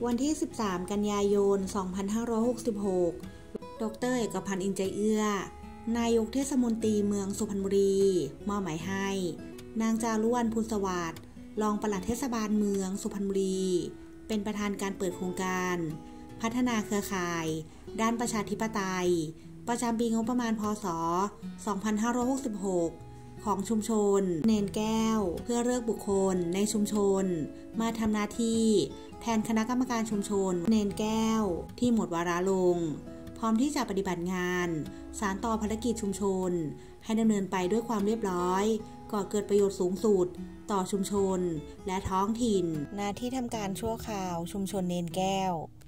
วันที่ 13 กันยายน 2566 ดร.เอกพันธ์ อินใจเอื้อ นายกเทศมนตรีเมืองสุพรรณบุรีมอบหมายให้ นางจารุวรรณ ภูลสวัสดิ์ รองปลัดเทศบาลเมืองสุพรรณบุรี เป็นประธานการเปิดโครงการ พัฒนาเครือข่าย ด้านประชาธิปไตย ประจำปีงบประมาณพ.ศ. 2566 ของชุมชน เนนแก้ว เพื่อเลือกบุคคลในชุมชน มาทำหน้าที่แทนคณะกรรมการชุมชน เนนแก้ว ที่หมดวาระลง พร้อมที่จะปฏิบัติงานสานต่อภารกิจชุมชนให้ดำเนินไปด้วยความเรียบร้อยก่อเกิดประโยชน์สูงสุดต่อชุมชนและท้องถิ่นณที่ทำการชั่วคราวชุมชนเนนแก้ว